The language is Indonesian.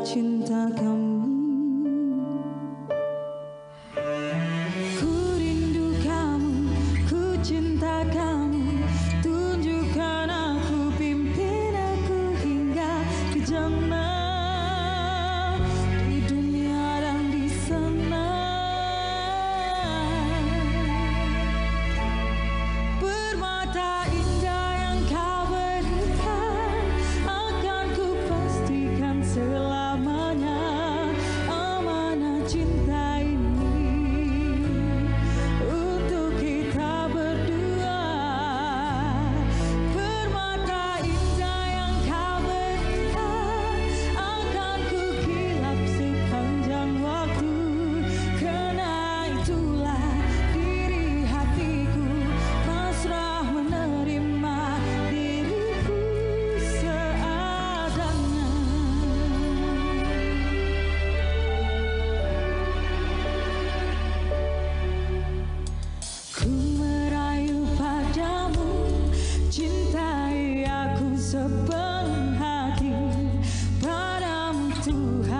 cinta kami. Ku rindu kamu, ku cinta kamu. Tunjukkan aku, pimpin aku hingga ke jannah, di dunia dan di sana. Permata indah yang kau berikan akan ku pastikan selamanya amanah cinta ini untuk kita berdua. Permata indah yang kau berikan akan ku kilap sepanjang waktu, karena itulah diri hatiku pasrah menerima diriku seadanya. Ku merayu padamu, cintai aku sepenuh hati. Padamu Tuhan